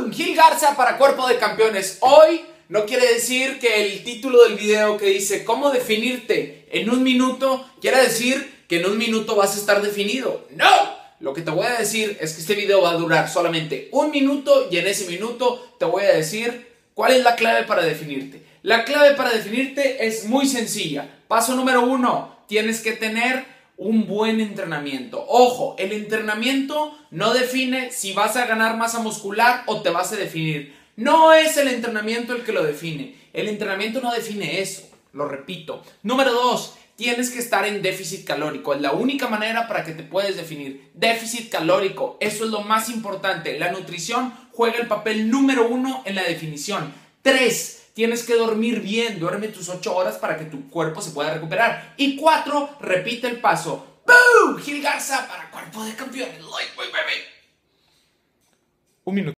¡Boom! Gil Garza para Cuerpo de Campeones. Hoy no quiere decir que el título del video que dice ¿cómo definirte en un minuto? Quiere decir que en un minuto vas a estar definido. ¡No! Lo que te voy a decir es que este video va a durar solamente un minuto y en ese minuto te voy a decir cuál es la clave para definirte. La clave para definirte es muy sencilla. Paso número 1, tienes que tener un buen entrenamiento. Ojo, el entrenamiento no define si vas a ganar masa muscular o te vas a definir. No es el entrenamiento el que lo define. El entrenamiento no define eso. Lo repito. Número 2, tienes que estar en déficit calórico. Es la única manera para que te puedes definir. Déficit calórico. Eso es lo más importante. La nutrición juega el papel número 1 en la definición. 3, tienes que dormir bien, duerme tus 8 horas para que tu cuerpo se pueda recuperar. Y 4, repite el paso. ¡Boom! Gil Garza para Cuerpo de Campeones. Un minuto.